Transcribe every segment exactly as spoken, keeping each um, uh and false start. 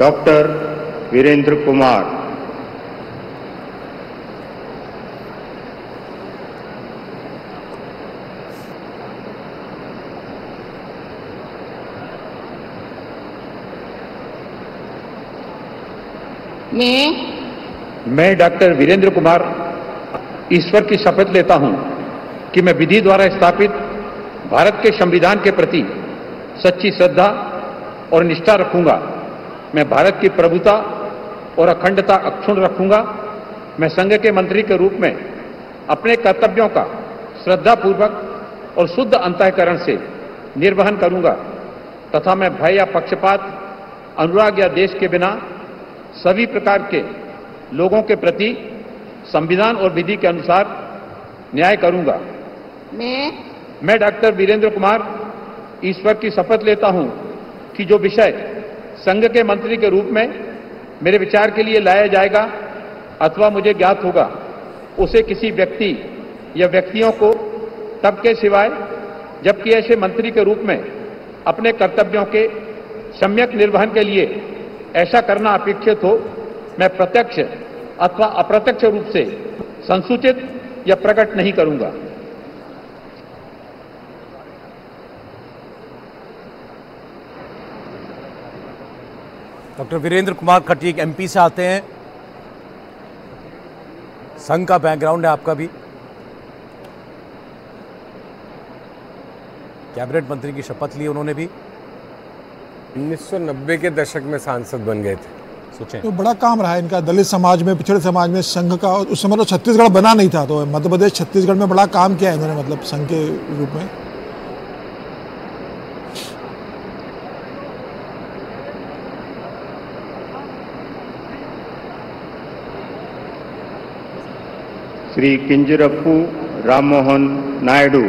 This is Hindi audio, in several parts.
डॉक्टर वीरेंद्र कुमार। मैं मैं डॉक्टर वीरेंद्र कुमार ईश्वर की शपथ लेता हूं कि मैं विधि द्वारा स्थापित भारत के संविधान के प्रति सच्ची श्रद्धा और निष्ठा रखूंगा। मैं भारत की प्रभुता और अखंडता अक्षुण्ण रखूंगा। मैं संघ के मंत्री के रूप में अपने कर्तव्यों का श्रद्धापूर्वक और शुद्ध अंतःकरण से निर्वहन करूंगा तथा मैं भय या पक्षपात, अनुराग या देश के बिना सभी प्रकार के लोगों के प्रति संविधान और विधि के अनुसार न्याय करूंगा। मैं मैं डॉक्टर वीरेंद्र कुमार ईश्वर की शपथ लेता हूं कि जो विषय संघ के मंत्री के रूप में मेरे विचार के लिए लाया जाएगा अथवा मुझे ज्ञात होगा, उसे किसी व्यक्ति या व्यक्तियों को तब के सिवाय जबकि ऐसे मंत्री के रूप में अपने कर्तव्यों के सम्यक निर्वहन के लिए ऐसा करना अपेक्षित हो, मैं प्रत्यक्ष अथवा अप्रत्यक्ष रूप से संसूचित या प्रकट नहीं करूंगा। डॉक्टर वीरेंद्र कुमार खट्टी एक एमपी से आते हैं, संघ का बैकग्राउंड है आपका भी, कैबिनेट मंत्री की शपथ ली उन्होंने भी, उन्नीस सौ नब्बे के दशक में सांसद बन गए थे। सोचें तो बड़ा काम रहा है इनका दलित समाज में, पिछड़े समाज में संघ का। उस समय तो छत्तीसगढ़ बना नहीं था, तो मध्य प्रदेश छत्तीसगढ़ में बड़ा काम किया है इन्होंने, मतलब संघ के रूप में। श्री किंजरप्पू राममोहन नायडू।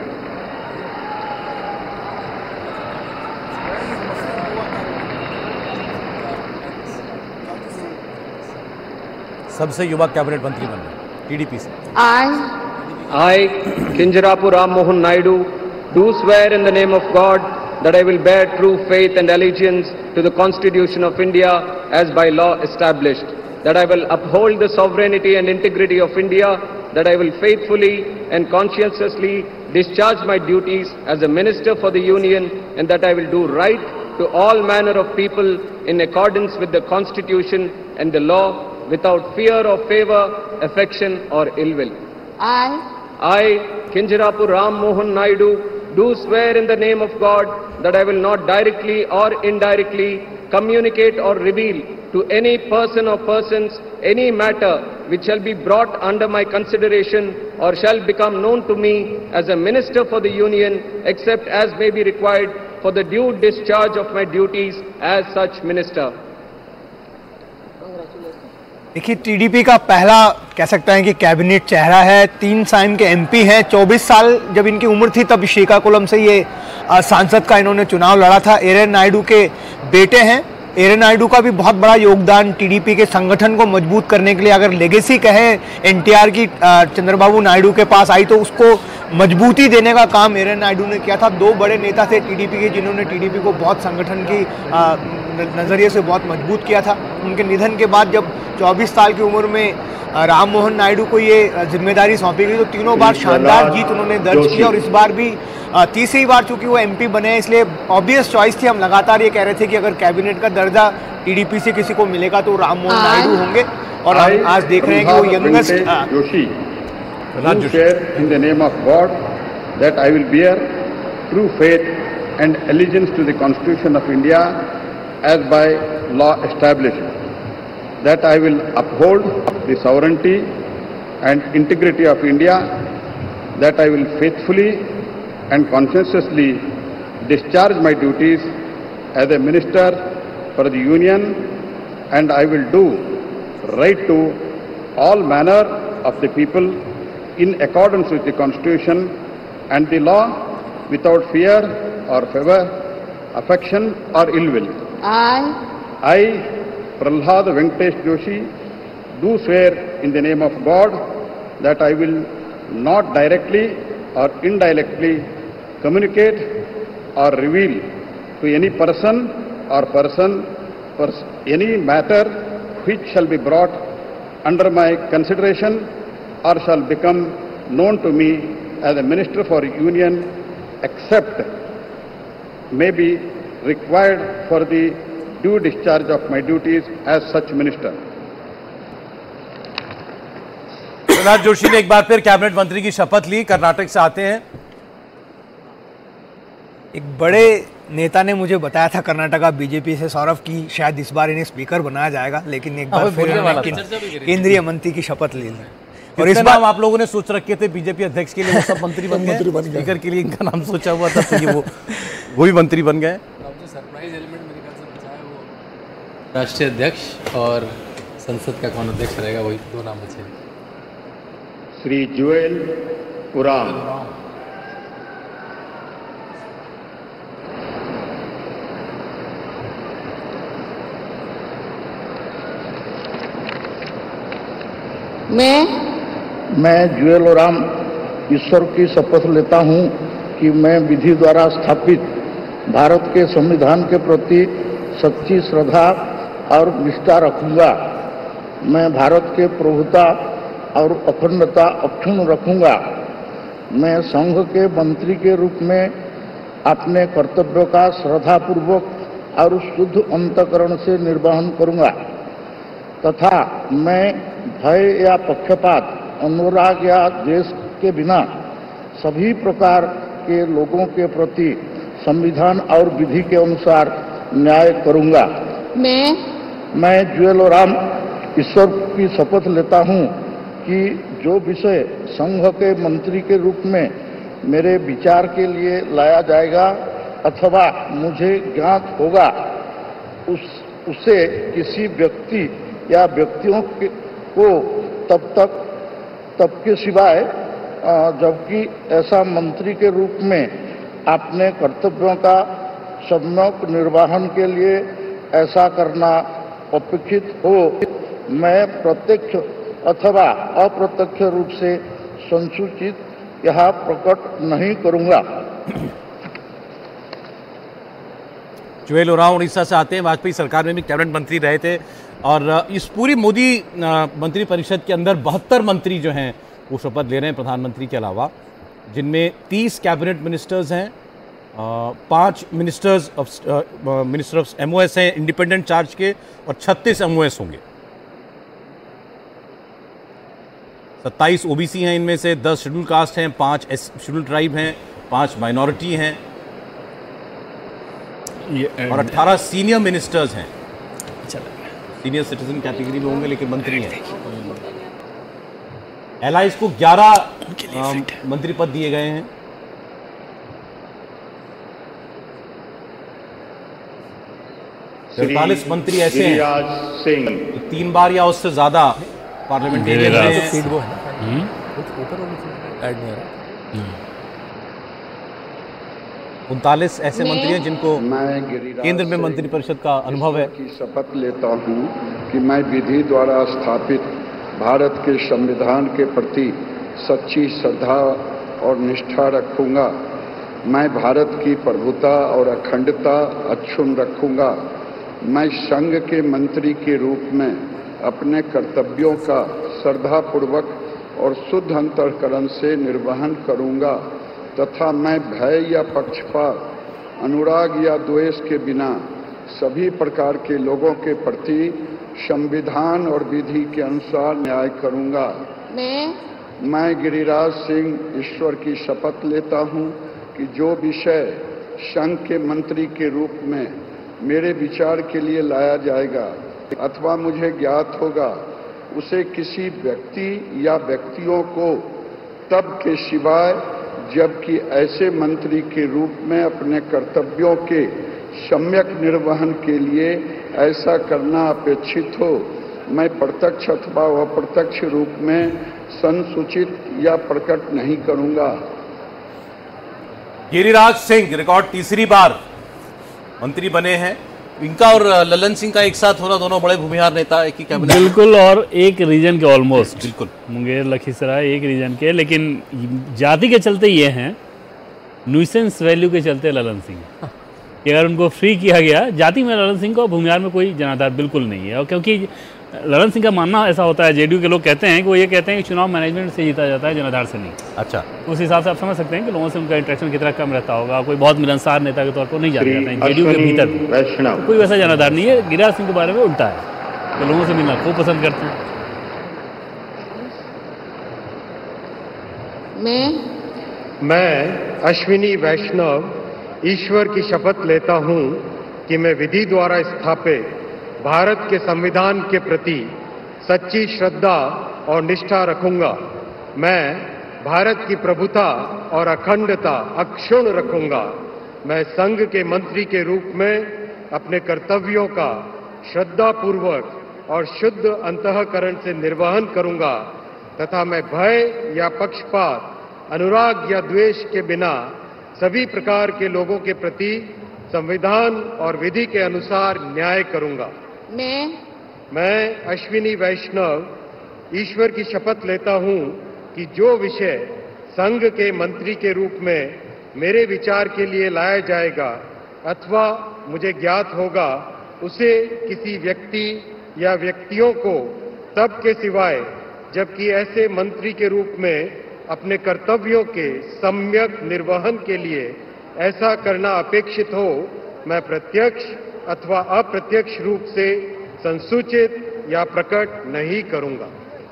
सबसे युवा कैबिनेट मंत्री बन गए टीडीपी से। I I, Kinjarapu Ram Mohan Naidu, do swear in the name of God that I will bear true faith and allegiance to the Constitution of India as by law established, that I will uphold the sovereignty and integrity of India, that I will faithfully and conscientiously discharge my duties as a Minister for the Union, and that I will do right to all manner of people in accordance with the Constitution and the law, without fear or favor, affection or ill will. I I, Kinjarapu Ram Mohan Naidu, do swear in the name of God that I will not directly or indirectly communicate or reveal to any person or persons any matter which shall be brought under my consideration or shall become known to me as a Minister for the Union, except as may be required for the due discharge of my duties as such Minister. देखिए, टीडीपी का पहला कह सकता है कि कैबिनेट चेहरा है, तीन टाइम के एमपी हैं। चौबीस साल जब इनकी उम्र थी तब श्रीकाकुलम से ये सांसद का इन्होंने चुनाव लड़ा था। एरन नायडू के बेटे हैं। एरन नायडू का भी बहुत बड़ा योगदान टीडीपी के संगठन को मजबूत करने के लिए, अगर लेगेसी कहें एनटीआर की चंद्रबाबू नायडू के पास आई, तो उसको मजबूती देने का काम एरन नायडू ने किया था। दो बड़े नेता थे टीडीपी के जिन्होंने टीडीपी को बहुत संगठन की नज़रिए से बहुत मजबूत किया था। उनके निधन के बाद जब चौबीस साल की उम्र में राम मोहन नायडू को ये जिम्मेदारी सौंपी गई, तो तीनों बार शानदार जीत उन्होंने दर्ज की और इस बार भी तीसरी बार चूंकि वो एमपी बने हैं, इसलिए ऑब्वियस चॉइस थी। हम लगातार ये कह रहे थे कि अगर कैबिनेट का दर्जा टीडीपी से किसी को मिलेगा तो राम मोहन नायडू होंगे, और हम आज देख रहे हैं कि वो youngest Joshi do swear in the name of God that I will bear true faith and allegiance to the Constitution of India as by law established, that I will uphold the sovereignty and integrity of India, that I will faithfully and conscientiously discharge my duties as a Minister for the Union, and I will do right to all manner of the people in accordance with the Constitution and the law, without fear or favor, affection or ill will. I I, Prahlad Venkatesh Joshi, do swear in the name of God that I will not directly or indirectly communicate or reveal to any person or person for any matter which shall be brought under my consideration or shall become known to me as a Minister for Union, except may be required for the due discharge of my duties as such Minister. Prahlad Joshi ने एक बार फिर कैबिनेट मंत्री की शपथ ली। कर्नाटक से आते हैं। एक बड़े नेता ने मुझे बताया था कर्नाटका बीजेपी से, सौरभ, की शायद इस बार इन्हें स्पीकर बनाया जाएगा, लेकिन एक बार फिर केंद्रीय मंत्री की शपथ ली और इस बार आप लोगों ने सोच रखे थे बीजेपी अध्यक्ष के लिए, वो सब मंत्री बन गए। स्पीकर के लिए इनका नाम सोचा हुआ था तो ये वो वो भी मंत्री बन गए। जो सरप्राइज एलिमेंट मेरे ख्याल से बचा है वो राष्ट्रीय अध्यक्ष और संसद का कौन अध्यक्ष रहेगा, वही दो नाम बचे। श्री जुएल उराम। मैं मैं जुएल ओराम ईश्वर की शपथ लेता हूं कि मैं विधि द्वारा स्थापित भारत के संविधान के प्रति सच्ची श्रद्धा और निष्ठा रखूंगा। मैं भारत के प्रभुता और अखंडता अक्षुण्ण रखूंगा। मैं संघ के मंत्री के रूप में अपने कर्तव्यों का श्रद्धापूर्वक और शुद्ध अंतःकरण से निर्वहन करूंगा तथा मैं भय या पक्षपात, अनुराग या द्वेष के बिना सभी प्रकार के लोगों के प्रति संविधान और विधि के अनुसार न्याय करूंगा। मैं मैं जुएल ओराम ईश्वर की शपथ लेता हूं कि जो विषय संघ के मंत्री के रूप में मेरे विचार के लिए लाया जाएगा अथवा मुझे ज्ञात होगा, उस उसे किसी व्यक्ति या व्यक्तियों के को तब तक तब के सिवाय जबकि ऐसा मंत्री के रूप में अपने कर्तव्यों का सम्यक निर्वहन के लिए ऐसा करना अपेक्षित हो, मैं प्रत्यक्ष अथवा अप्रत्यक्ष रूप से संसूचित यह प्रकट नहीं करूंगा। जुएल ओराम उड़ीसा से आते हैं। वाजपेयी सरकार में भी कैबिनेट मंत्री रहे थे और इस पूरी मोदी मंत्रिपरिषद के अंदर बहत्तर मंत्री जो हैं वो शपथ ले रहे हैं प्रधानमंत्री के अलावा, जिनमें तीस कैबिनेट मिनिस्टर्स हैं, पांच ministers of minister of MOS हैं इंडिपेंडेंट चार्ज के और छत्तीस एमओएस होंगे। सत्ताईस ओबीसी हैं, इनमें से दस शेड्यूल कास्ट हैं, पांच एस शेड्यूल ट्राइब हैं, पांच माइनॉरिटी हैं और अठारह सीनियर मिनिस्टर्स हैं। सीनियर सिटीजन कैटेगरी में होंगे लेकिन मंत्री हैं। एलाइज को ग्यारह मंत्री पद दिए गए हैं। सैंतालीस मंत्री ऐसे हैं तीन बार या उससे ज्यादा पार्लियामेंटेरियन रहे हैं। उनतालीस ऐसे मंत्री हैं जिनको केंद्र में मंत्रिपरिषद का अनुभव है। की शपथ लेता हूं कि मैं विधि द्वारा स्थापित भारत के संविधान के प्रति सच्ची श्रद्धा और निष्ठा रखूंगा। मैं भारत की प्रभुता और अखंडता अक्षुण्ण रखूंगा। मैं संघ के मंत्री के रूप में अपने कर्तव्यों का श्रद्धापूर्वक और शुद्ध अंतःकरण से निर्वहन करूंगा तथा मैं भय या पक्षपात, अनुराग या द्वेष के बिना सभी प्रकार के लोगों के प्रति संविधान और विधि के अनुसार न्याय करूंगा। मैं मैं गिरिराज सिंह ईश्वर की शपथ लेता हूं कि जो विषय संघ के मंत्री के रूप में मेरे विचार के लिए लाया जाएगा अथवा मुझे ज्ञात होगा, उसे किसी व्यक्ति या व्यक्तियों को तब के सिवाय जबकि ऐसे मंत्री के रूप में अपने कर्तव्यों के सम्यक निर्वहन के लिए ऐसा करना अपेक्षित हो, मैं प्रत्यक्ष अथवा अप्रत्यक्ष रूप में संसूचित या प्रकट नहीं करूंगा। गिरिराज सिंह रिकॉर्ड तीसरी बार मंत्री बने हैं। इनका और ललन सिंह का एक साथ होना, दोनों बड़े भूमिहार नेता एक ही कैबिनेट। बिल्कुल, और एक रीजन के ऑलमोस्ट। बिल्कुल, मुंगेर लखीसराय एक रीजन के, लेकिन जाति के चलते ये हैं, न्यूसेंस वैल्यू के चलते ललन सिंह। कि अगर उनको फ्री किया गया, जाति में ललन सिंह को और भूमिहार में कोई जनाधार बिल्कुल नहीं है। और क्योंकि ललन सिंह का मानना ऐसा होता है, जेडीयू के लोग कहते हैं कि वो ये कहते हैं कि चुनाव मैनेजमेंट से जीता जाता है, जनाधार से नहीं। अच्छा, उस हिसाब से आप समझ सकते हैं कि लोगों से उनका इंटरेक्शन कितना कम रहता होगा। कोई बहुत मिलनसार नेता के तौर पर नहीं जाते जाते हैं जेडीयू के भीतर भी। कोई वैसा जनाधार नहीं है। गिरिराज सिंह के बारे में उल्टा है, तो लोगों से मिलना खूब पसंद करते हैं। मैं मैं अश्विनी वैष्णव ईश्वर की शपथ लेता हूं कि मैं विधि द्वारा स्थापित भारत के संविधान के प्रति सच्ची श्रद्धा और निष्ठा रखूंगा। मैं भारत की प्रभुता और अखंडता अक्षुण्ण रखूंगा। मैं संघ के मंत्री के रूप में अपने कर्तव्यों का श्रद्धापूर्वक और शुद्ध अंतःकरण से निर्वहन करूंगा तथा मैं भय या पक्षपात, अनुराग या द्वेष के बिना सभी प्रकार के लोगों के प्रति संविधान और विधि के अनुसार न्याय करूंगा। मैं मैं अश्विनी वैष्णव ईश्वर की शपथ लेता हूं कि जो विषय संघ के मंत्री के रूप में मेरे विचार के लिए लाया जाएगा अथवा मुझे ज्ञात होगा, उसे किसी व्यक्ति या व्यक्तियों को तब के सिवाय जबकि ऐसे मंत्री के रूप में अपने कर्तव्यों के सम्यक निर्वहन के लिए ऐसा करना अपेक्षित हो, मैं प्रत्यक्ष अथवा अप्रत्यक्ष रूप से संसूचित या प्रकट नहीं करूंगा।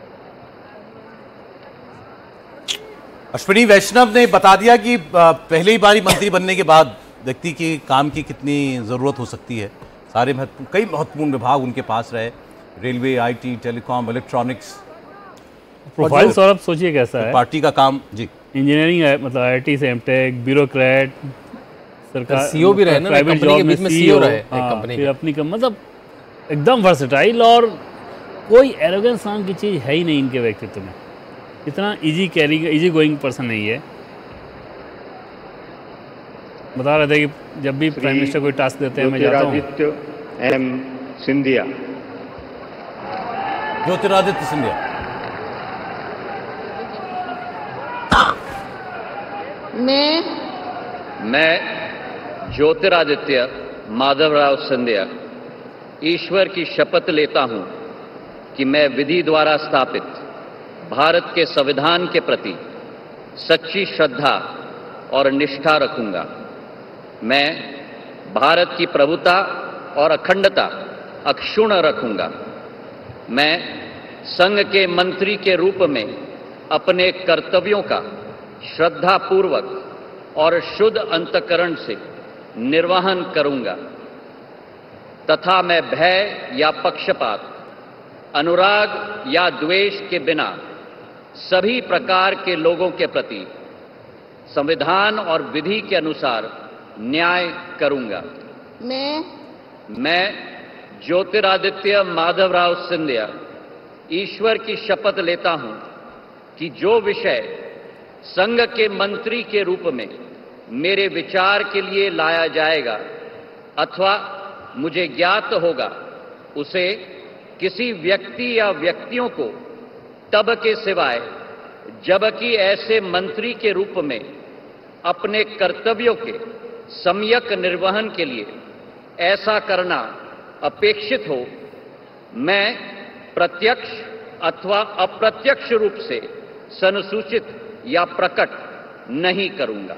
अश्विनी वैष्णव ने बता दिया कि पहले ही बारी मंत्री बनने के बाद व्यक्ति की काम की कितनी ज़रूरत हो सकती है। सारे महत्व कई महत्वपूर्ण विभाग उनके पास रहे, railway, IT, telecom, electronics. Profile Saurabh सोचिए कैसा है, पार्टी का काम जी, इंजीनियरिंग है, मतलब आईआईटी से एमटेक, ब्यूरोक्रेट, सरकार, सीईओ भी रहे ना, प्राइवेट जॉब में सीईओ रहे कंपनी, फिर अपनी कम, मतलब एकदम वर्सेटाइल और कोई एरोगेंस नाम की चीज़ है ही नहीं इनके व्यक्तित्व में। इतना easy caring, easy going person नहीं है। बता रहे थे कि जब भी प्राइम मिनिस्टर कोई टास्क देते हैं मैं जाता हूँ। ज्योतिरादित्य एम सिंधिया। ज्योतिरादित्य सिंधिया। मैं मैं ज्योतिरादित्य माधवराव सिंधिया ईश्वर की शपथ लेता हूं कि मैं विधि द्वारा स्थापित भारत के संविधान के प्रति सच्ची श्रद्धा और निष्ठा रखूंगा। मैं भारत की प्रभुता और अखंडता अक्षुण्ण रखूंगा। मैं संघ के मंत्री के रूप में अपने कर्तव्यों का श्रद्धापूर्वक और शुद्ध अंतःकरण से निर्वहन करूंगा तथा मैं भय या पक्षपात, अनुराग या द्वेष के बिना सभी प्रकार के लोगों के प्रति संविधान और विधि के अनुसार न्याय करूंगा। मैं मैं ज्योतिरादित्य माधवराव सिंधिया ईश्वर की शपथ लेता हूं कि जो विषय संघ के मंत्री के रूप में मेरे विचार के लिए लाया जाएगा अथवा मुझे ज्ञात होगा, उसे किसी व्यक्ति या व्यक्तियों को तब के सिवाय जबकि ऐसे मंत्री के रूप में अपने कर्तव्यों के सम्यक निर्वहन के लिए ऐसा करना अपेक्षित हो, मैं प्रत्यक्ष अथवा अप्रत्यक्ष रूप से संसूचित या प्रकट नहीं करूंगा।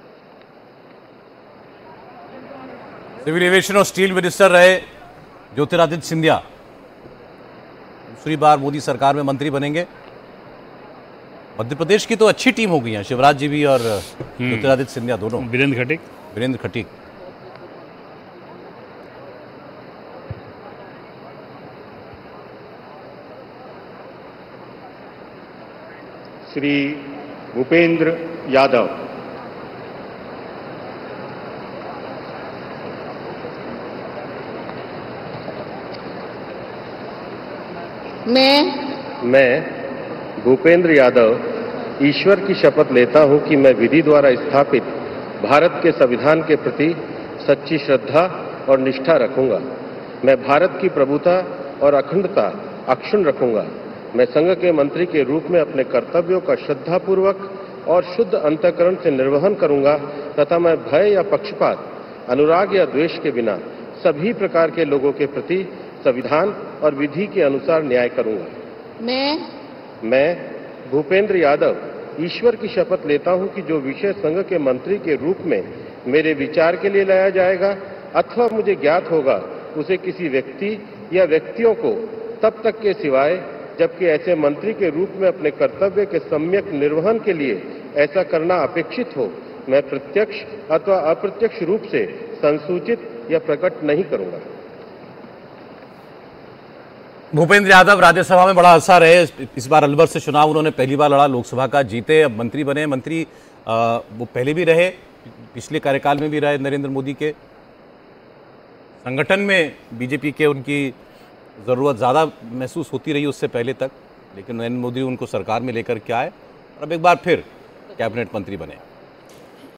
सिविल एविएशन और स्टील मिनिस्टर रहे ज्योतिरादित्य सिंधिया, दूसरी बार मोदी सरकार में मंत्री बनेंगे। मध्य प्रदेश की तो अच्छी टीम हो गई है, शिवराज जी भी और ज्योतिरादित्य सिंधिया दोनों। वीरेंद्र खटीक वीरेंद्र खटीक श्री भूपेंद्र यादव। मैं मैं भूपेंद्र यादव ईश्वर की शपथ लेता हूं कि मैं विधि द्वारा स्थापित भारत के संविधान के प्रति सच्ची श्रद्धा और निष्ठा रखूंगा। मैं भारत की प्रभुता और अखंडता अक्षुण्ण रखूंगा। मैं संघ के मंत्री के रूप में अपने कर्तव्यों का श्रद्धापूर्वक और शुद्ध अंतःकरण से निर्वहन करूंगा तथा मैं भय या पक्षपात, अनुराग या द्वेष के बिना सभी प्रकार के लोगों के प्रति संविधान और विधि के अनुसार न्याय करूंगा। मैं मैं भूपेंद्र यादव ईश्वर की शपथ लेता हूं कि जो विषय संघ के मंत्री के रूप में मेरे विचार के लिए लाया जाएगा अथवा मुझे ज्ञात होगा, उसे किसी व्यक्ति या व्यक्तियों को तब तक के सिवाय जबकि ऐसे मंत्री के रूप में अपने कर्तव्य के सम्यक निर्वहन के लिए ऐसा करना अपेक्षित हो, मैं प्रत्यक्ष अथवा अप्रत्यक्ष रूप से संसूचित या प्रकट नहीं करूंगा। भूपेंद्र यादव राज्यसभा में बड़ा अरसा रहे। इस बार अलवर से चुनाव उन्होंने पहली बार लड़ा, लोकसभा का जीते, अब मंत्री बने। मंत्री आ, वो पहले भी रहे, पिछले कार्यकाल में भी रहे नरेंद्र मोदी के। संगठन में बीजेपी के उनकी ज़रूरत ज़्यादा महसूस होती रही उससे पहले तक, लेकिन नरेंद्र मोदी उनको सरकार में लेकर के आए और अब एक बार फिर कैबिनेट मंत्री बने।